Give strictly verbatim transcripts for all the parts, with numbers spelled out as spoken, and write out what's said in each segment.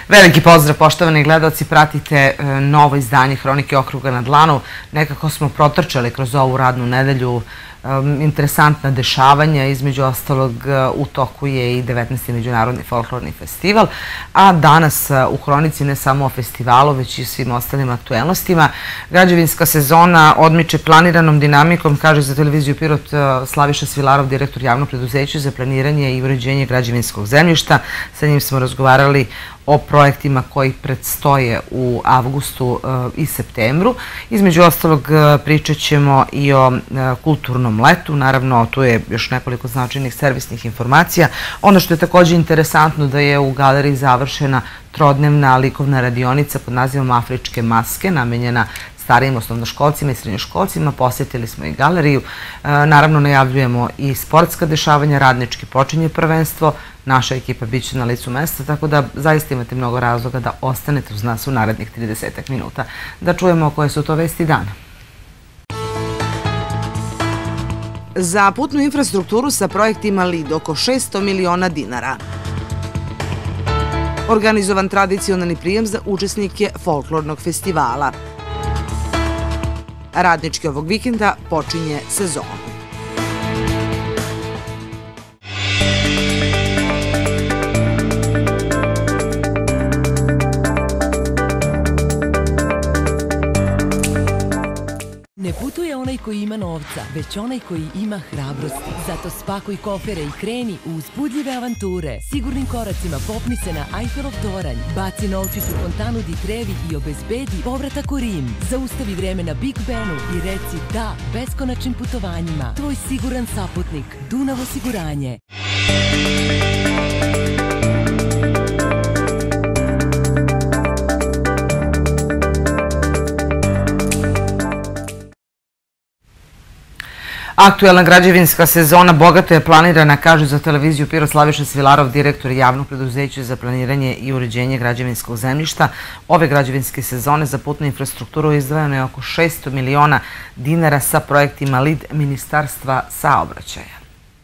Veliki pozdrav, poštovani gledalci, pratite novo izdanje Hronike okruga na dlanu. Nekako smo protrčali kroz ovu radnu nedelju interesantna dešavanja, između ostalog u toku je i devetnaesti Međunarodni folklorni festival, a danas u Hronici ne samo o festivalu, već i svim ostalim aktuelnostima. Građevinska sezona odmiče planiranom dinamikom, kaže za televiziju Pirot Slaviša Svilarov, direktor javnog preduzeća za planiranje i uređenje građevinskog zemljišta. Sa njim smo razgovarali o projektima koji predstoje u avgustu i septembru. Između ostalog pričat ćemo i o kulturnom letu. Naravno, tu je još nekoliko značajnih servisnih informacija. Ono što je također interesantno da je u galeriji završena trodnevna likovna radionica pod nazivom Afričke maske, namenjena starijim osnovnoškolcima i srednjoškolcima. Posjetili smo i galeriju. Naravno, najavljujemo i sportska dešavanja, radnički počinje prvenstvo. Naša ekipa bit će na licu mesta, tako da zaista imate mnogo razloga da ostanete uz nas u narednih tridesetak minuta. Da čujemo koje su to vesti dana. Za putnu infrastrukturu sa projektima LID oko šesto miliona dinara. Organizovan tradicionalni prijem za učesnike folklornog festivala. Radnički ovog vikenda počinje sezonu. Ne putuje onaj koji ima novca, već onaj koji ima hrabrosti. Zato spakuj kofere i kreni u uzbudljive avanture. Sigurnim koracima popni se na Eifelov toranj, baci novčić u fontanu Di Trevi i obezbedi povratak u Rim. Zaustavi vreme na Big Benu i reci da beskonačnim putovanjima. Tvoj siguran saputnik, Dunav osiguranje. Aktuelna građevinska sezona bogato je planirana, kaže za televiziju Pirot Slaviša Svilarov, direktor javnog preduzeća za planiranje i uređenje građevinskog zemljišta. Ove građevinske sezone za putnu infrastrukturu izdvojeno je oko šesto miliona dinara sa projektima LID Ministarstva saobraćaja.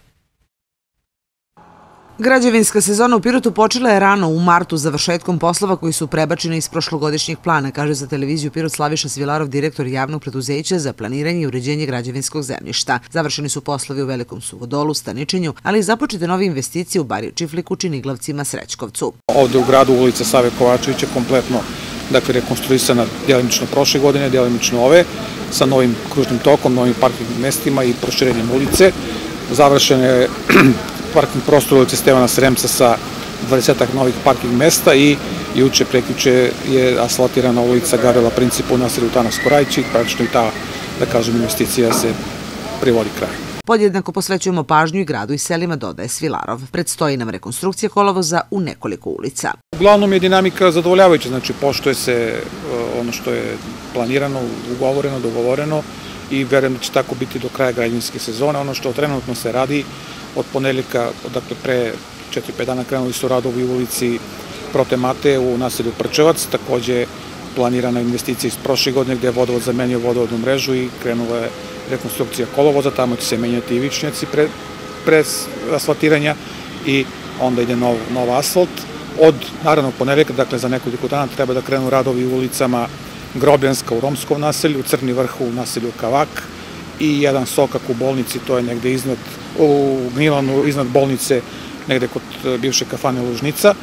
Građevinska sezona u Pirotu počela je rano u martu završetkom poslova koji su prebačeni iz prošlogodišnjeg plana, kaže za televiziju Pirot Slaviša Svilarov, direktor javnog preduzeća za planiranje i uređenje građevinskog zemljišta. Završeni su poslovi u Velikom Suvodolu, Staničenju, ali i započete nove investicije u Bariju Čifliku, Činiglavcima, Srećkovcu. Ovde u gradu ulica Save Kovačevića kompletno rekonstruisana djelimično prošle godine, djelimično ove, sa novim kružnim tokom, novim parking mestima i proširenjem ulice. Završene je parking prostor ulice Stevana Sremca sa dvadesetak novih parking mesta i juče prekjuče je asfaltirana ulica Gavrila Principa u naselju Tanovsko Rajići. Praktično i ta, da kažem, investicija se privodi kraju. Podjednako posvećujemo pažnju i gradu i selima, dodaje Svilarov. Predstoji nam rekonstrukcija kolovoza u nekoliko ulica. Uglavnom je dinamika zadovoljavajuća, znači poštuje se ono što je planirano, ugovoreno, dogovoreno i verujem da će tako biti do kraja građevinske sezone. Ono što trenutno se radi od ponedeljka, dakle pre četiri pet dana krenuli su radovi u ulici Prote Mateje u naselju Prčevac, takođe planirana investicija iz prošle godine gde je vodovod zamenio vodovodnu mrežu i krenula je rekonstrukcija kolovoza, tamo će se menjati i vičnjaci pre, pre asfaltiranja i onda ide nov, nov asfalt. Od, naravno, ponedeljka, dakle za nekoliko dana treba da krenu radovi u ulicama Grobljanska u Romskom naselju, Crni Vrh u naselju Kavak i jedan sokak u bolnici, to je negde iznad, u Gnjilanu, iznad bolnice, negde kod bivše kafane Lužnica,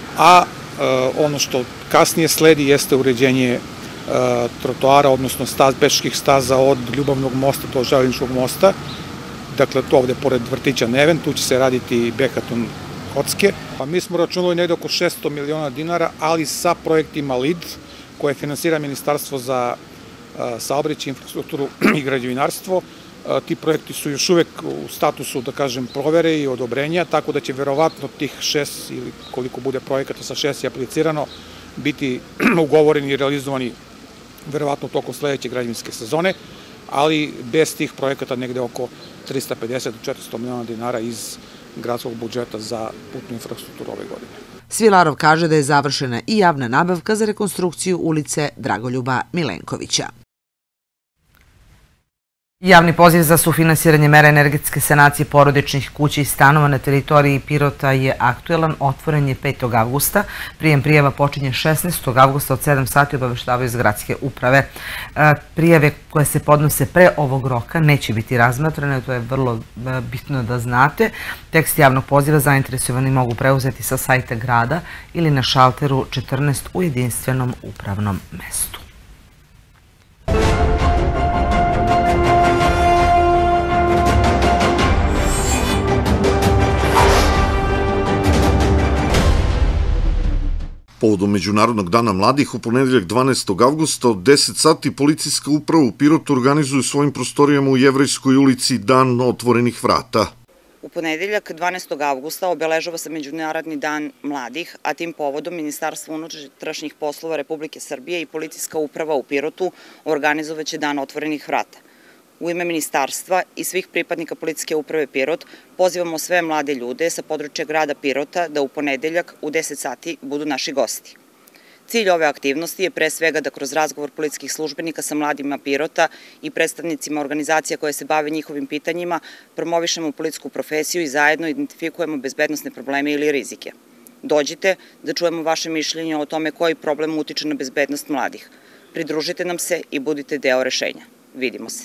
a e, ono što kasnije sledi jeste uređenje e, trotoara, odnosno staz, pešačkih staza od Ljubavnog mosta do Železničkog mosta, dakle to ovde pored vrtića Neven, tu će se raditi Bekaton kocke. Pa mi smo računali negde oko šesto miliona dinara, ali sa projektima LID, koje finansira Ministarstvo za saobraćaj, infrastrukturu i građevinarstvo. Ti projekti su još uvek u statusu, da kažem, provere i odobrenja, tako da će verovatno tih šest ili koliko bude projekata sa šest je aplicirano biti ugovoreni i realizovani verovatno tokom sledeće građevinske sezone, ali bez tih projekata negde oko trista pedeset do četiristo miliona dinara iz gradskog budžeta za putnu infrastrukturu ove godine. Svilarov kaže da je završena i javna nabavka za rekonstrukciju ulice Dragoljuba Milenkovića. Javni poziv za sufinansiranje mera energetske sanacije porodičnih kuća i stanova na teritoriji Pirota je aktuelan. Otvoren je petog avgusta. Prijem prijava počinje šesnaestog avgusta od sedam sati, obaveštavaju iz gradske uprave. Prijave koje se podnose pre ovog roka neće biti razmatrane, to je vrlo bitno da znate. Tekst javnog poziva zainteresovani mogu preuzeti sa sajta grada ili na šalteru četrnaest u jedinstvenom upravnom mestu. Povodom Međunarodnog dana mladih, u ponedeljak dvanaestog avgusta od deset sati policijska uprava u Pirotu organizuje u svojim prostorijama u Jevrejskoj ulici Dan otvorenih vrata. U ponedeljak dvanaestog avgusta obeležava se Međunarodni dan mladih, a tim povodom Ministarstvo unutrašnjih poslova Republike Srbije i policijska uprava u Pirotu organizovaće Dan otvorenih vrata. U ime ministarstva i svih pripadnika policijske uprave Pirot pozivamo sve mlade ljude sa područja grada Pirota da u ponedeljak u deset sati budu naši gosti. Cilj ove aktivnosti je pre svega da kroz razgovor policijskih službenika sa mladima Pirota i predstavnicima organizacija koje se bave njihovim pitanjima promovišemo policijsku profesiju i zajedno identifikujemo bezbednosne probleme ili rizike. Dođite da čujemo vaše mišljenje o tome koji problem utiče na bezbednost mladih. Pridružite nam se i budite deo rešenja. Vidimo se.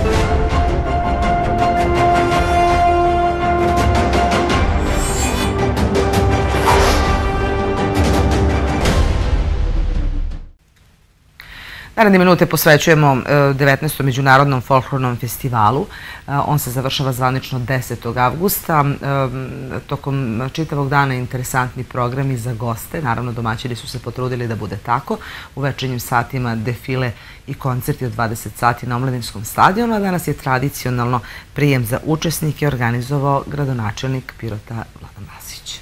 Naredne minute posvećujemo devetnaestom Međunarodnom folklornom festivalu. On se završava zvanično desetog avgusta. Tokom čitavog dana interesantni programi za goste. Naravno, domaćini su se potrudili da bude tako. U večernjim satima defile i koncerti od dvadeset sati na Omladinskom stadionu, a danas je tradicionalno prijem za učesnike organizovao gradonačelnik Pirota Vladan Vasić.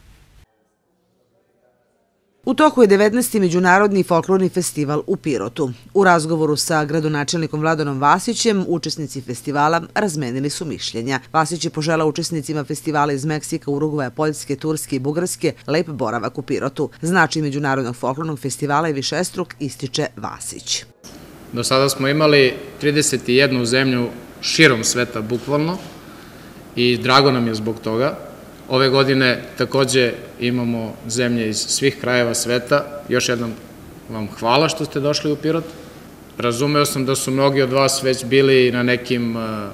U toku je devetnaesti Međunarodni folklorni festival u Pirotu. U razgovoru sa gradonačelnikom Vladanom Vasićem, učesnici festivala razmenili su mišljenja. Vasić je poželao učesnicima festivala iz Meksika, Urugvaja, Poljske, Turske i Bugarske lep boravak u Pirotu. Značaj Međunarodnog folklornog festivala je višestruk, ističe Vasić. Do sada smo imali trideset jednu zemlju širom sveta, bukvalno, i drago nam je zbog toga. Ove godine takođe imamo zemlje iz svih krajeva sveta. Još jednom vam hvala što ste došli u Pirot. Razumeo sam da su mnogi od vas već bili na nekim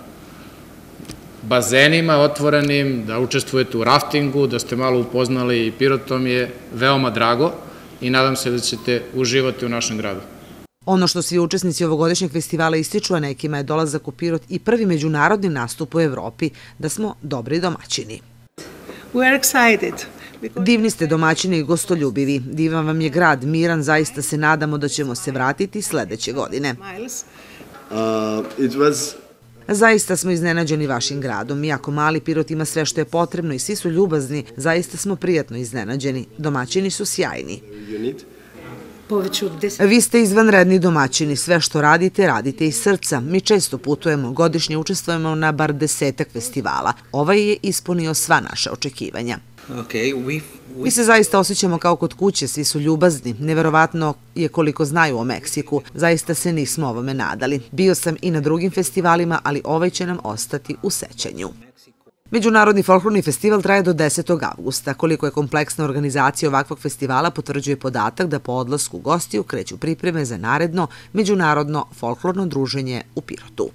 bazenima otvorenim, da učestvujete u raftingu, da ste malo upoznali i Pirot, to mi je veoma drago i nadam se da ćete uživati u našem gradu. Ono što svi učesnici ovogodišnjeg festivala ističu, a nekima je dolazak u Pirot i prvi međunarodni nastup u Evropi, da smo dobri domaćini. Divni ste domaćini i gostoljubivi. Divan vam je grad, miran, zaista se nadamo da ćemo se vratiti sledeće godine. Zaista smo iznenađeni vašim gradom. Iako mali Pirot ima sve što je potrebno i svi su ljubazni, zaista smo prijatno iznenađeni. Domaćini su sjajni. Vi ste izvanredni domaćini, sve što radite, radite iz srca. Mi često putujemo, godišnje učestvujemo na bar desetak festivala. Ovaj je ispunio sva naša očekivanja. Mi se zaista osjećamo kao kod kuće, svi su ljubazni. Neverovatno je koliko znaju o Meksiku. Zaista se nismo ovome nadali. Bio sam i na drugim festivalima, ali ovaj će nam ostati u sećanju. Međunarodni folklorni festival traje do desetog avgusta. Koliko je kompleksna organizacija ovakvog festivala potvrđuje podatak da po odlasku gostiju kreću pripreme za naredno Međunarodno folklorno druženje u Pirotu.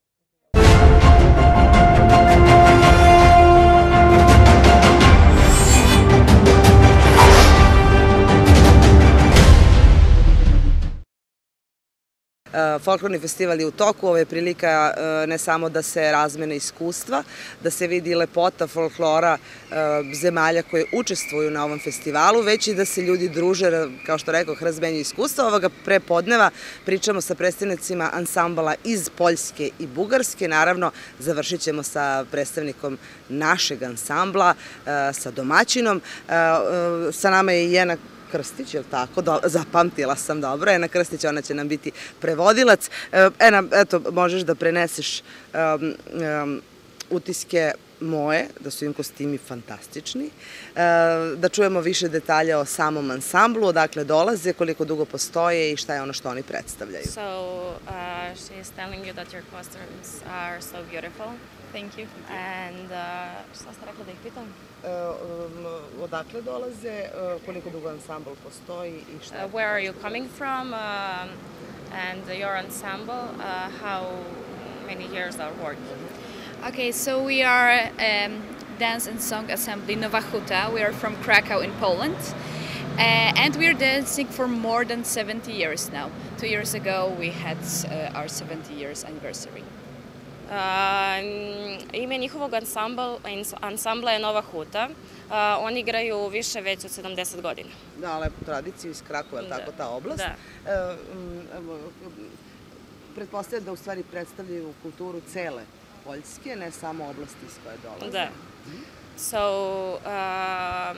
Folklorni festival je u toku, ovo je prilika ne samo da se razmene iskustva, da se vidi lepota folklora zemalja koje učestvuju na ovom festivalu, već i da se ljudi druže, kao što rekao, razmenju iskustva. Ovoga prepodneva pričamo sa predstavnicima ansambala iz Poljske i Bugarske. Naravno, završit ćemo sa predstavnikom našeg ansambla, sa domaćinom. Sa nama je i Jena Krstić, je li tako? Zapamtila sam dobro. Ena Krstić, ona će nam biti prevodilac. Ena, eto, možeš da preneseš utiske moje, da su im kostimi fantastični, da čujemo više detalja o samom ansamblu, odakle dolaze, koliko dugo postoje i šta je ono što oni predstavljaju. So, uh, she is telling you that your costumes are so beautiful. Thank you. And, uh, šta ste rekla da ih pitam? Odakle dolaze, koliko dugo ansambl postoji i šta je... Uh, where are you coming from? Um, and your ensemble, uh, how many years are working? Okay, so we are um, dance and song assembly Nowa Huta. We are from Krakow in Poland. Uh, and we're dancing for more than seventy years now. Two years ago we had uh, our seventy years anniversary. Uh, ime njihovog ansambla je Nova Huta. Uh, oni igraju više već od sedamdeset godina. Da, lepu tradiciju iz Krakova, je tako ta oblast? Da. Pretpostavljam da u stvari predstavljaju kulturu cele Poljske, ne samo oblasti iz koje dolaze. Da. So, um,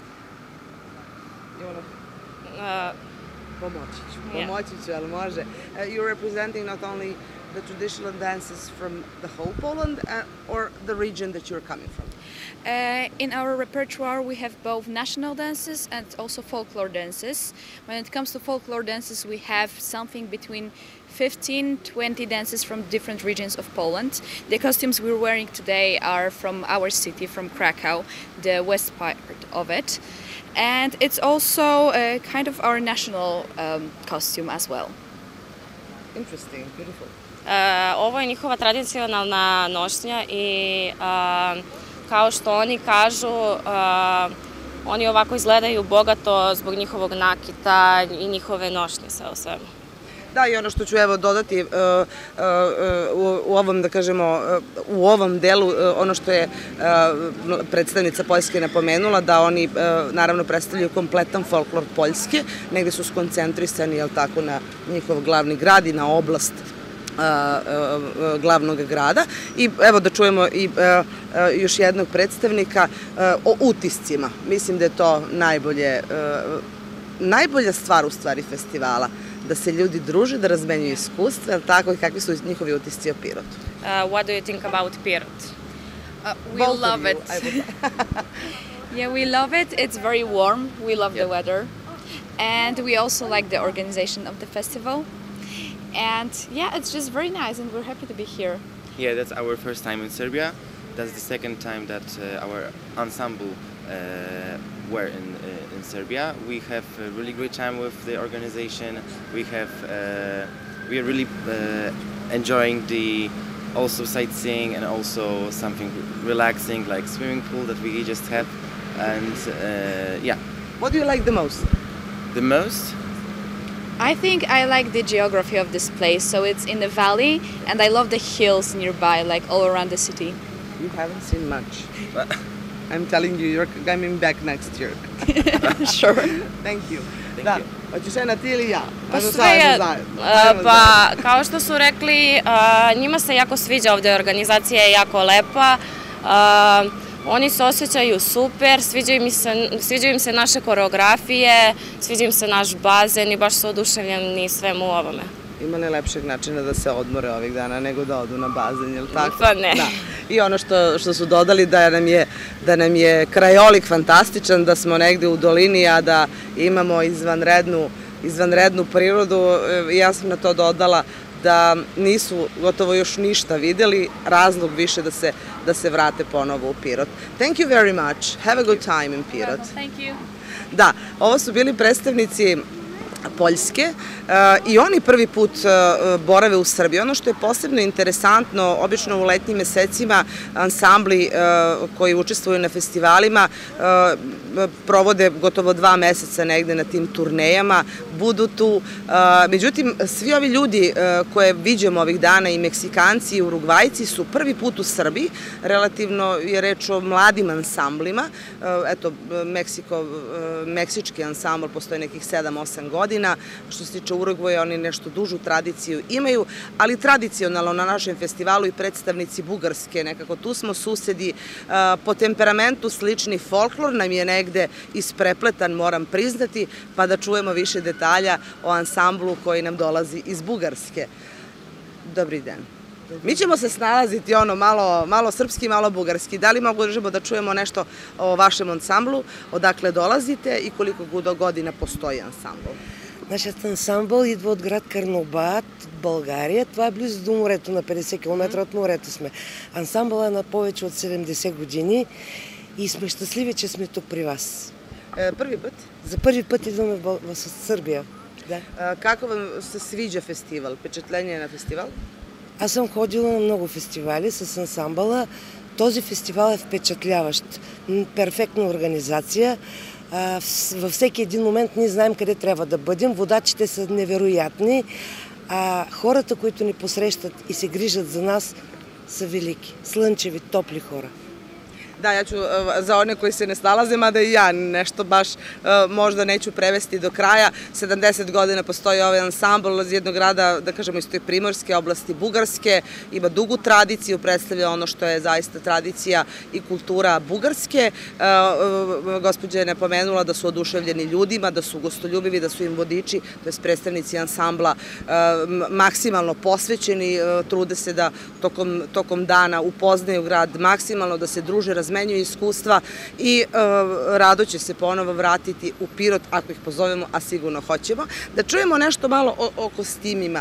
uh, pomoći ću, pomoći ću, ali može. Uh, you're representing not only the traditional dances from the whole Poland uh, or the region that you're coming from? Uh, in our repertoire we have both national dances and also folklore dances. When it comes to folklore dances we have something between fifteen to twenty dances from different regions of Poland. The costumes we're wearing today are from our city, from Krakow, the west part of it. And it's also uh, kind of our national um, costume as well. Interesting, beautiful. Uh, ovo je njihova tradicionalna nošnja i uh, kao što oni kažu, uh, oni ovako izgledaju bogato zbog njihovog nakita i njihove nošnje sve o svemu. Da, i ono što ću evo dodati uh, uh, u ovom, da kažemo, uh, u ovom delu, uh, ono što je uh, predstavnica Poljske napomenula, da oni uh, naravno predstavljaju kompletan folklor Poljske, negde su skoncentrisani, jel tako, na njihov glavni grad i na oblast glavnog grada. I evo da čujemo i još jednog predstavnika o utiscima. Mislim da je to najbolje, najbolja stvar u stvari festivala. Da se ljudi druže, da razmenjuju iskustva, tako i kakvi su njihovi utisci o Pirotu. What do you think about Pirot? We love it. Yeah, we love it. It's very warm. We love the weather. And we also like the organization of the festival. And yeah, it's just very nice and we're happy to be here. Yeah, that's our first time in Serbia. That's the second time that uh, our ensemble uh, were in, uh, in Serbia. We have a really great time with the organization. We have, uh, we are really uh, enjoying the also sightseeing and also something relaxing like swimming pool that we just have. And uh, yeah. What do you like the most? The most? I think I like the geography of this place. So it's in the valley and I love the hills nearby, like all around the city. You haven't seen much. I'm telling you, you're coming back next year. Sure. Thank you. Da, hoćeš jedna ti ili ja? Pa sve, pa kao što su rekli, njima se jako sviđa ovde, organizacija je jako lepa. Oni se osjećaju super, sviđaju im se naše koreografije, sviđa im se naš bazen i baš su oduševljeni svemu ovome. Ima li lepšeg načina da se odmore ovih dana nego da odu na bazen, je li tako? Pa ne. I ono što su dodali da nam je krajolik fantastičan, da smo negde u dolini, a da imamo izvanrednu prirodu. Ja sam na to dodala da nisu gotovo još ništa videli, razlog više da se vrate ponovo u Pirot. Thank you very much. Have a good time in Pirot. Thank you. Da, ovo su bili predstavnici Poljske i oni prvi put borave u Srbiji. Ono što je posebno interesantno, obično u letnjim mesecima ansambli koji učestvuju na festivalima provode gotovo dva meseca negde na tim turnejama, budu tu. Međutim, svi ovi ljudi koje viđemo ovih dana, i Meksikanci i Urugvajci, su prvi put u Srbiji. Relativno je reč o mladim ansamblima. Eto, meksički ansambl postoji nekih sedam osam godina. Što se tiče Urugvaja, oni nešto dužu tradiciju imaju, ali tradicionalno na našem festivalu i predstavnici Bugarske, nekako tu smo susedi, po temperamentu slični folklor nam je negde isprepletan, moram priznati, pa da čujemo više detalja o ansamblu koji nam dolazi iz Bugarske. Dobri dan. Mi ćemo se snalaziti ono malo srpski, malo bugarski. Da li možemo da čujemo nešto o vašem ansamblu, odakle dolazite i koliko godina postoji ансамбъл? Нашият ансамбъл идва от град Карнобат, България. Това е близо до морето, на петдесет километра от морето сме. Ансамбъл е на повече от седемдесет години и сме щастливи, че сме тук при вас. Първи път? За първи път идваме в Сърбия. Kako vam se sviđa festival? Впечатление на фестивал? Аз съм ходила на много фестивали с ансамбъла. Този фестивал е впечатляващ. Перфектна организация. Във всеки един момент ние знаем къде трябва да бъдем. Водачите са невероятни. А хората, които ни посрещат и се грижат за нас, са велики. Слънчеви, topli хора. Da, ja ću za one koji se ne snalaze, mada i ja nešto baš možda neću prevesti do kraja. sedamdeset godina postoji ovaj ansambl iz jednog grada, da kažemo iz toj primorske oblasti Bugarske, ima dugu tradiciju, predstavlja ono što je zaista tradicija i kultura Bugarske. Gospođa je napomenula da su oduševljeni ljudima, da su gostoljubivi, da su im vodiči, to je predstavnici ansambla, maksimalno posvećeni, trude se da tokom dana upoznaju grad maksimalno, da se druže, razmenjuju iskustva i rado će se ponovo vratiti u Pirot ako ih pozovemo, a sigurno hoćemo. Da čujemo nešto malo o kostimima.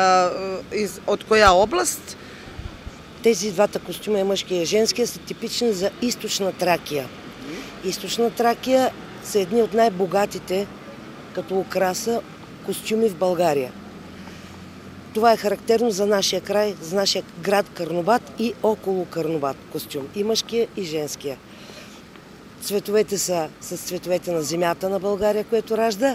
Od koja oblast? Тези двата костюма, и мъжкия и женския, са типични за източна Тракия. Източна Тракия са едни от най-богатите като украса костюми в България. Това е характерно за нашия край, за нашия град Карнобат и около Карнобат костюм. И мъжкия, и женския. Цветовете са с цветовете на земята на България, което ражда.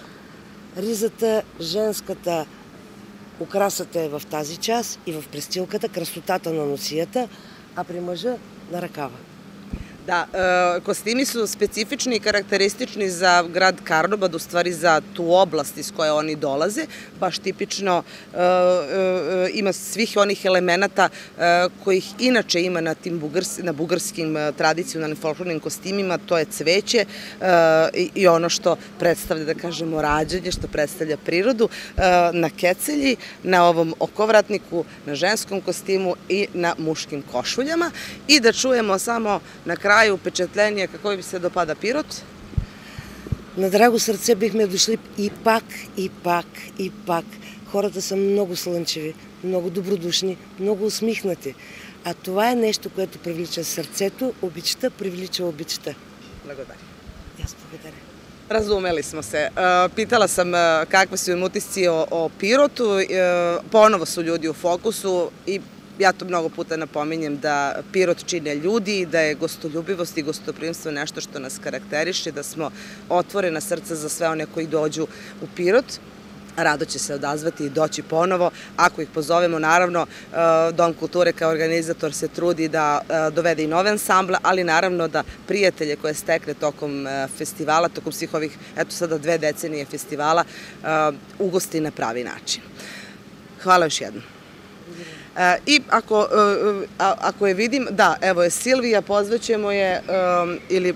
Ризата, женската, украсата е в тази част и в престилката, красотата на носията, а при мъжа на ръкава. Da, kostimi su specifični i karakteristični za grad Karnobad, u stvari za tu oblast iz koje oni dolaze. Baš tipično ima svih onih elemenata kojih inače ima na bugarskim tradicionalnim folklornim kostimima, to je cveće i ono što predstavlja, da kažemo, rađanje, što predstavlja prirodu. Na kecelji, na ovom okovratniku, na ženskom kostimu i na muškim košuljama. I da čujemo samo na kraju впечатление, какво ви се допада Пирот? На драго сърце бихме дошли и пак, и пак, и пак. Хората са много слънчеви, много добродушни, много усмихнати. А това е нещо, което привлича сърцето, обичта, привлича обичта. Благодаря. Аз благодаря. Razumeli smo se. Pitala sam kakve su im utisci o Pirotu. Ponovo su ljudi u fokusu i ja to mnogo puta napominjem da Pirot čine ljudi, da je gostoljubivost i gostoprimstvo nešto što nas karakteriše, da smo otvorena srca za sve one koji dođu u Pirot. Rado će se odazvati i doći ponovo. Ako ih pozovemo, naravno, Dom kulture kao organizator se trudi da dovede i nove ansamble, ali naravno da prijatelje koje stekne tokom festivala, tokom svih ovih, eto sada dve decenije festivala, ugosti na pravi način. Hvala još jednom. I ako je vidim, da, evo je Silvija, pozvaćemo je, ili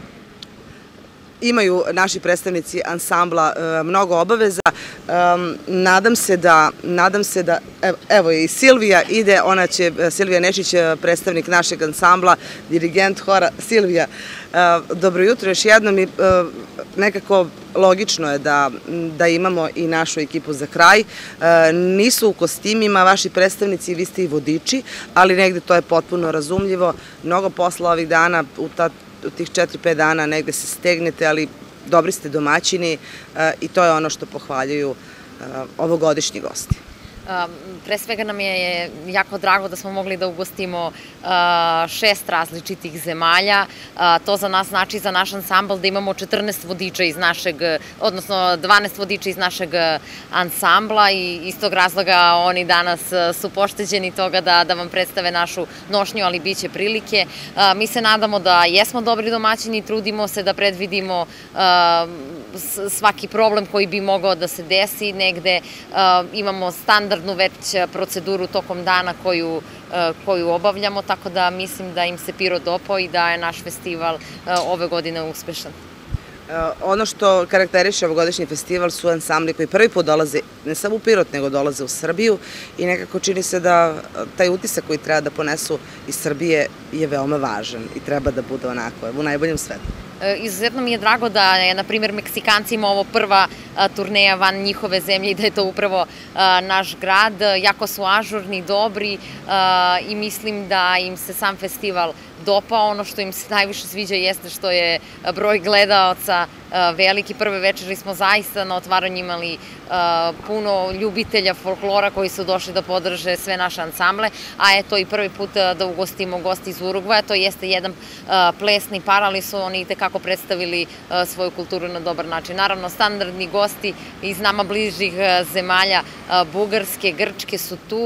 imaju naši predstavnici ansambla mnogo obaveza. Nadam se da, nadam se da, evo je i Silvija ide, ona će, Silvija Nešić, predstavnik našeg ansambla, dirigent hora. Silvija, dobro jutro još jednom i nekako logično je da imamo i našu ekipu za kraj. Nisu u kostimima vaši predstavnici, vi ste i vodiči, ali negde to je potpuno razumljivo. Mnogo posla ovih dana, u tih četiri pet dana negde se stegnete, ali dobri ste domaćini i to je ono što pohvaljuju ovogodišnji gosti. Pre svega nam je jako drago da smo mogli da ugostimo šest različitih zemalja. To za nas znači, za naš ansambl, da imamo četrnaest vodiča iz našeg, odnosno dvanaest vodiča iz našeg ansambla i iz tog razloga oni danas su pošteđeni toga da vam predstave našu nošnju, ali bit će prilike. Mi se nadamo da jesmo dobri domaćini i trudimo se da predvidimo svaki problem koji bi mogao da se desi. Negde imamo standardnu već proceduru tokom dana koju obavljamo, tako da mislim da im se Pirot dopao i da je naš festival ove godine uspešan. Ono što karakteriše ovogodišnji festival su ansambli koji prvi put dolaze ne samo u Pirot, nego dolaze u Srbiju i nekako čini se da taj utisak koji treba da ponesu iz Srbije je veoma važan i treba da bude onako, u najboljem svetu. Izuzetno mi je drago da je, na primjer, Meksikancima ovo prva turneja van njihove zemlje i da je to upravo naš grad. Jako su ažurni, dobri i mislim da im se sam festival dopao. Ono što im se najviše sviđa jeste što je broj gledaoca veliki. Prve večeri smo zaista na otvaranju imali puno ljubitelja folklora koji su došli da podrže sve naše ansamble, a eto i prvi put da ugostimo gosti iz Urugvaja. To jeste jedan plesni par, ali su oni itekako predstavili svoju kulturu na dobar način. Naravno, standardni gosti iz nama bližih zemalja, Bugarske, Grčke su tu.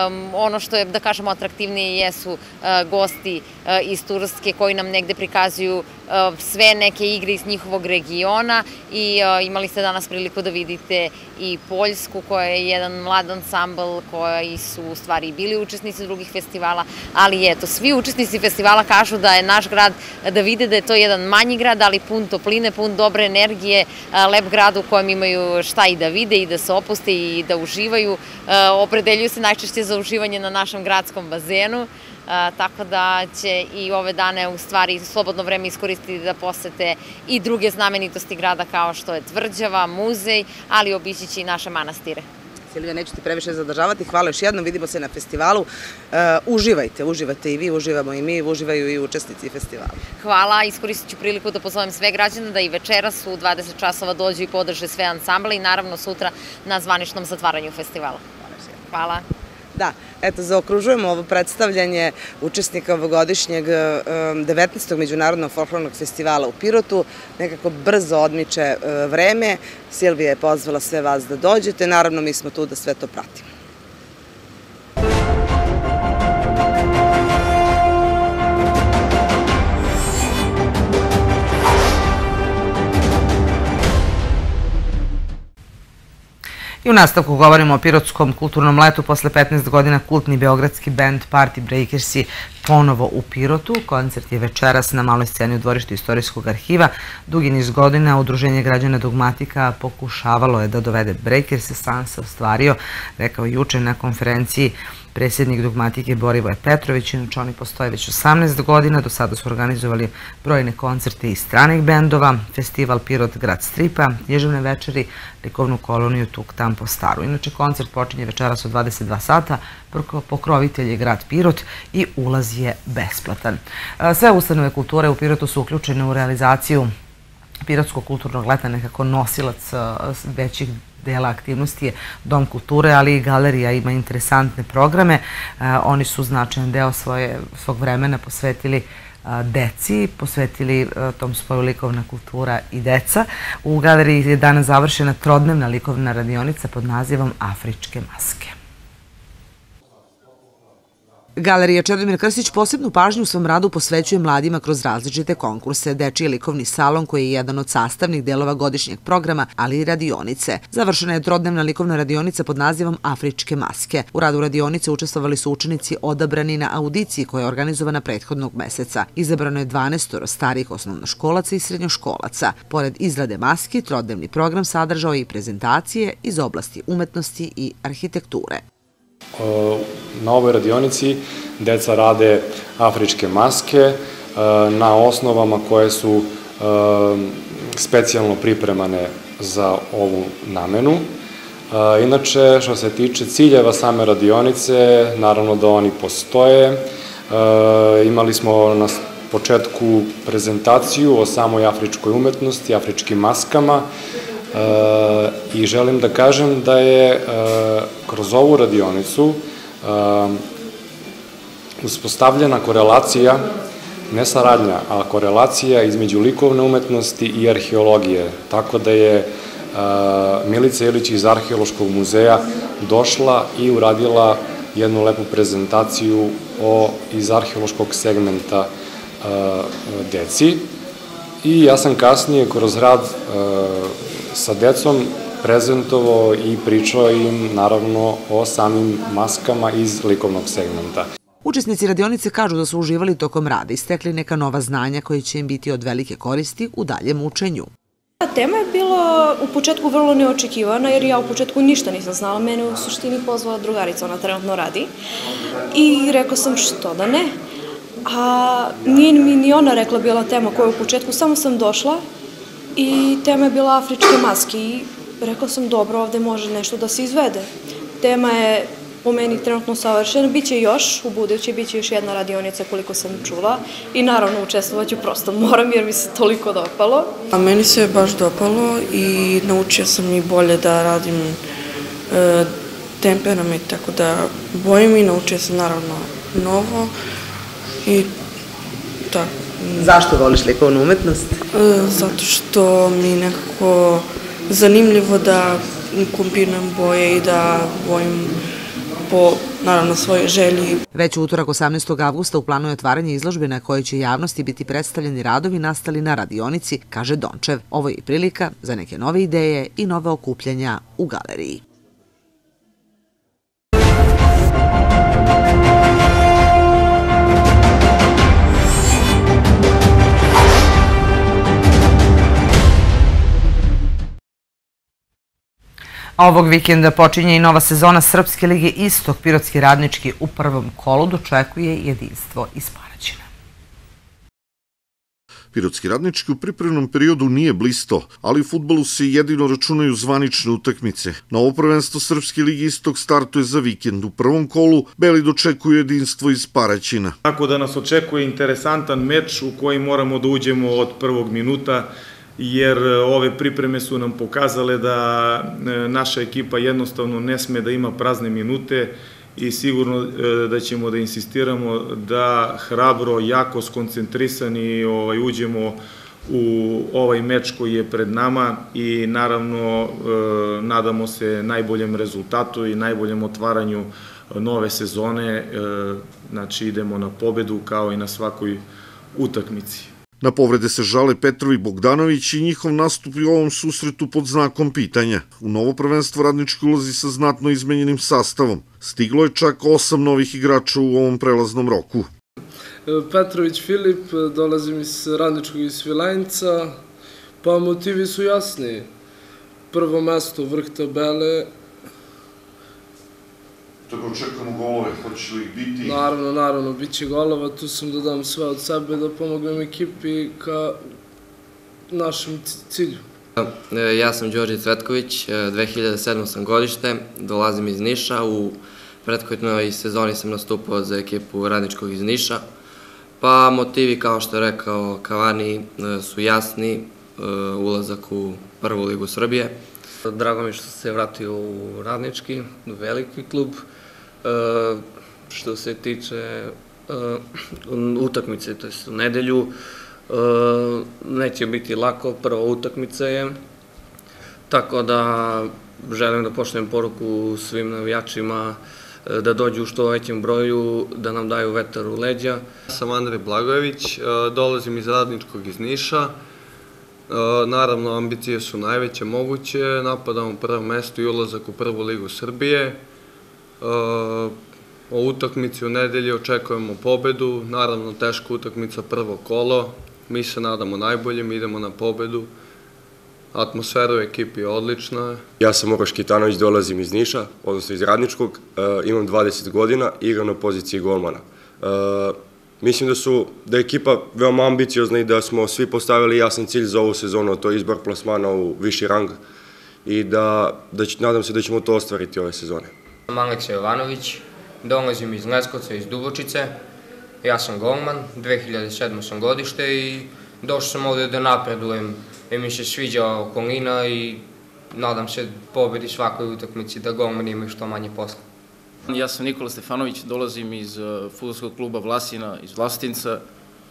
Ono što je, da kažemo, atraktivnije jesu gosti iz Turske koji nam negde prikazuju sve neke igre iz njihovog regiona i imali ste danas priliku da vidite i Poljsku koja je jedan mlad ansambl koji su u stvari bili učesnici drugih festivala, ali eto, svi učesnici festivala kažu da je naš grad, da vide da je to jedan manji grad, ali pun topline, pun dobre energije, lep grad u kojem imaju šta i da vide i da se opuste i da uživaju. Opredeljuju se najčešće za uživanje na našem gradskom bazenu, tako da će i ove dane u stvari slobodno vreme iskoristiti da posete i druge znamenitosti grada kao što je tvrđava, muzej, ali obići će i naše manastire. Silvija, neću ti previše zadržavati. Hvala još jednom, vidimo se na festivalu. Uživajte, uživate i vi, uživamo i mi, uživaju i učesnici festivala. Hvala, iskoristit ću priliku da pozovem sve građane da i večeras u dvadeset časova dođu i podrže sve ansamble i naravno sutra na zvaničnom zatvaranju festivala. Hvala. Da, eto, zaokružujemo ovo predstavljanje učesnika ovogodišnjeg devetnaestog Međunarodnog folklornog festivala u Pirotu. Nekako brzo odmiče vreme. Silvija je pozvala sve vas da dođete. Naravno, mi smo tu da sve to pratimo. I u nastavku govorimo o Pirotskom kulturnom letu. Posle petnaest godina kultni beogradski bend Party Breakersi ponovo u Pirotu. Koncert je večeras na maloj sceni u dvorištu Istorijskog arhiva. Dugi niz godina Udruženje građana Dogmatika pokušavalo je da dovede Breakerse, san se ostvario, rekao juče na konferenciji predsjednik Dogmatike Borivoje Petrović. Inače, oni postoje već osamnaest godina, do sada su organizovali brojne koncerte i stranih bendova, festival Pirot Grad Stripa, književne večeri, likovnu koloniju Tuk Tam po Staru. Inače, koncert počinje večeras od dvadeset dva sata, pokrovitelj je grad Pirot i ulaz je besplatan. Sve ustanove kulture u Pirotu su uključene u realizaciju Pirotskog kulturnog leta. Nekako nosilac većih dela aktivnosti je Dom kulture, ali i galerija ima interesantne programe. Oni su značajan deo svog vremena posvetili deci, posvetili tom spoju likovna kultura i deca. U galeriji je danas završena trodnevna likovna radionica pod nazivom Afričke maske. Galerija Čedomir Krstić posebnu pažnju u svom radu posvećuje mladima kroz različite konkurse. Dečiji likovni salon koji je jedan od sastavnih delova godišnjeg programa, ali i radionice. Završena je trodnevna likovna radionica pod nazivom Afričke maske. U radu radionice učestvovali su učenici odabrani na audiciji koja je organizovana prethodnog meseca. Izabrano je dvanaest starih osnovnoškolaca i srednjoškolaca. Pored izrade maski, trodnevni program sadržao i prezentacije iz oblasti umetnosti i arhitekture. Na ovoj radionici deca rade afričke maske na osnovama koje su specijalno pripremane za ovu namenu. Inače, što se tiče ciljeva same radionice, naravno da oni postoje. Imali smo na početku prezentaciju o samoj afričkoj umetnosti, afričkim maskama, i želim da kažem da je kroz ovu radionicu uspostavljena korelacija, ne saradnja, a korelacija između likovne umetnosti i arheologije. Tako da je Milica Ilić iz Arheološkog muzeja došla i uradila jednu lepu prezentaciju iz arheološkog segmenta deci. I ja sam kasnije kroz rad sa decom prezentovao i pričao im naravno o samim maskama iz likovnog segmenta. Učesnici radionice kažu da su uživali tokom rada i stekli neka nova znanja koje će im biti od velike koristi u daljem učenju. Tema je bila u početku vrlo neočekivana jer ja u početku ništa nisam znala. Mene u suštini pozvala drugarica, ona trenutno radi. I rekao sam što da ne. A nije mi ni ona rekla bila tema koja je u početku, samo sam došla i tema je bila afričke maske i rekla sam dobro, ovde može nešto da se izvede. Tema je po meni trenutno savršena, biće još, u buduće biće još jedna radionica koliko sam čula i naravno učestvovaću, prosto moram jer mi se toliko dopalo. A meni se baš dopalo i naučio sam i bolje da radim e, temperament, tako da bojim i naučio sam naravno novo i tako. Zašto voliš likovnu umetnost? E, zato što mi je nekako zanimljivo da kombinujem boje i da bojim po, naravno, svojoj želji. Već u utorak osamnaestog avgusta u planu je otvaranje izložbe na kojoj će javnosti biti predstavljeni radovi nastali na radionici, kaže Dončev. Ovo je i prilika za neke nove ideje i nove okupljanja u galeriji. Ovog vikenda počinje i nova sezona Srpske lige Istok. Pirotski Radnički u prvom kolu dočekuje jedinstvo iz Paraćina. Pirotski Radnički u pripremnom periodu nije blisto, ali u fudbalu se jedino računaju zvanične utakmice. Novo prvenstvo Srpske lige Istok startuje za vikend. U prvom kolu Beli dočekuju jedinstvo iz Paraćina. Tako da nas očekuje interesantan meč u koji moramo da uđemo od prvog minuta, jer ove pripreme su nam pokazale da naša ekipa jednostavno ne sme da ima prazne minute i sigurno da ćemo da insistiramo da hrabro, jako skoncentrisani uđemo u ovaj meč koji je pred nama i naravno nadamo se najboljem rezultatu i najboljem otvaranju nove sezone. Znači idemo na pobedu kao i na svakoj utakmici. Na povrede se žale Petrov i Bogdanović i njihov nastup u ovom susretu pod znakom pitanja. U novo prvenstvo Radnički ulazi sa znatno izmenjenim sastavom. Stiglo je čak osam novih igrača u ovom prelaznom roku. Petrović Filip, dolazim iz Radničkog iz Svilajnca, pa motivi su jasni. Prvo mesto, vrh tabele. Tako očekujemo golove, hoće li ih biti? Naravno, naravno, bit će golova, tu sam da dam sve od sebe, da pomogam ekipi ka našem cilju. Ja sam Đorđe Cvetković, dve hiljade sedme sam godište, dolazim iz Niša, u prethodnoj sezoni sam nastupao za ekipu Radničkog iz Niša, pa motivi, kao što je rekao Kavani, su jasni, ulazak u prvu ligu Srbije. Drago mi što se vratio u Radnički, veliki klub. Što se tiče utakmice, to je u nedelju, neće biti lako, prva utakmica je, tako da želim da pošaljem poruku svim navijačima da dođu u što većem broju, da nam daju vetar u leđa. Ja sam Andrej Blagojević, dolazim iz Radničkog iz Niša. Naravno, ambicije su najveće moguće, napadamo prvo mesto i ulazak u prvu ligu Srbije. O utakmici u nedelji očekujemo pobedu, naravno teška utakmica, prvo kolo. Mi se nadamo najboljem, idemo na pobedu. Atmosfera u ekipi je odlična. Ja sam Uroš Kitanović, dolazim iz Niša, odnosno iz Radničkog, imam dvadeset godina, igram na poziciji golmana. Mislim da su, da je ekipa veoma ambiciozna i da smo svi postavili jasan cilj za ovu sezonu, a to je izbor plasmana u viši rang i da, nadam se da ćemo to ostvariti ove sezone. Sam Aleksa Jovanović, dolazim iz Leskovca, iz Dubočice, ja sam golman, dve hiljade sedme sam godište i došao sam ovde da napredujem, jer mi se sviđa okolina i nadam se pobedi svakoj utakmici da golmani imaju što manje posla. Ja sam Nikola Stefanović, dolazim iz fudbalskog kluba Vlasina, iz Vlasotinca.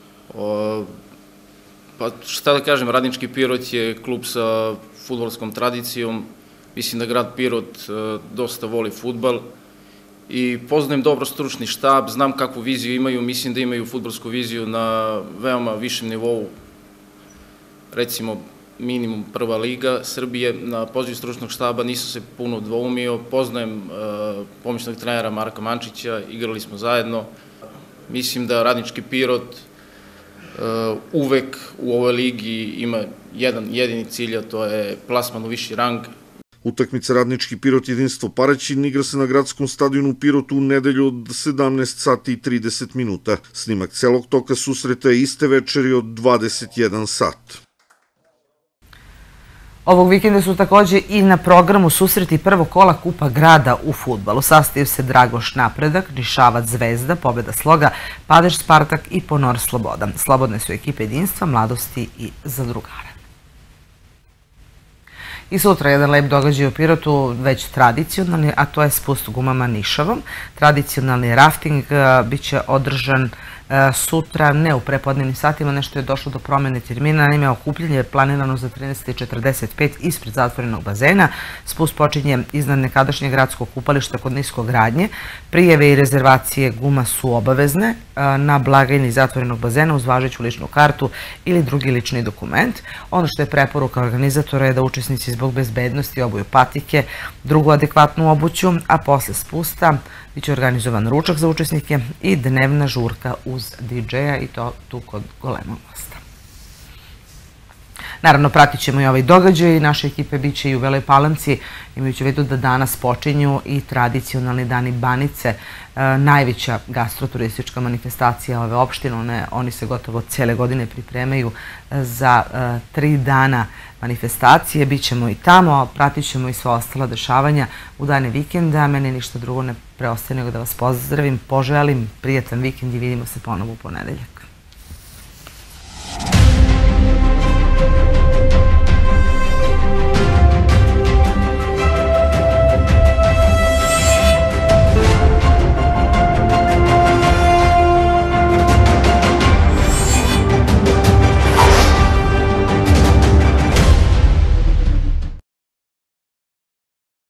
Pa šta da kažem, Radnički Pirot je klub sa fudbalskom tradicijom. Mislim da grad Pirot dosta voli fudbal i poznajem dobro stručni štab, znam kakvu viziju imaju, mislim da imaju fudbalsku viziju na veoma višem nivou, recimo minimum prva liga Srbije. Na poziv stručnog štaba nisam se puno dvoumio, poznajem pomoćnog trenera Marka Mančića, igrali smo zajedno. Mislim da Radnički Pirot uvek u ovoj ligi ima jedan jedini cilj, a to je plasman u viši rang. Utakmica Radnički Pirot Jedinstvo Paraćin igra se na gradskom stadionu u Pirotu u nedelju od sedamnaest sati i trideset minuta. Snimak celog toka susreta je iste večeri od dvadeset jedan sat. Ovog vikenda su takođe i na programu susreti prvog kola Kupa grada u fudbalu. Sastaju se Dragoš Napredak, Nišavac Zvezda, Pobeda Sloga, Padež Spartak i Ponor Sloboda. Slobodne su ekipe Jedinstva, Mladosti i Zadrugara. I sutra jedan lep događaj u Pirotu, već tradicionalni, a to je spust gumama Nišavom. Tradicionalni rafting biće održan sutra, ne u prepodnevnim satima, nešto je došlo do promene termina. Naime, okupljanje je planirano za trinaest četrdeset pet ispred zatvorenog bazena. Spust počinje iznad nekadašnjeg gradskog kupališta kod Niskogradnje. Prijeve i rezervacije guma su obavezne na blagajni zatvorenog bazena uz važeću ličnu kartu ili drugi lični dokument. Ono što je preporuka organizatora je da učesnici zbog bezbednosti obuju patike, drugu adekvatnu obuću, a posle spusta biće organizovan ručak za učesnike i dnevna žurka uz di džeja i to tu kod Golemog mosta. Naravno, pratit ćemo i ovaj događaj. Naše ekipe biće i u Beloj Palanci, imajući u vidu da danas počinju i tradicionalni dani Banice, najveća gastroturistička manifestacija ove opštine. Oni se gotovo cele godine pripremaju za tri dana manifestacije. Bićemo i tamo, pratit ćemo i sva ostala dešavanja u dane vikenda. Mene ništa drugo ne preostaje nego da vas pozdravim, poželim prijatan vikend i vidimo se ponovo u ponedeljak.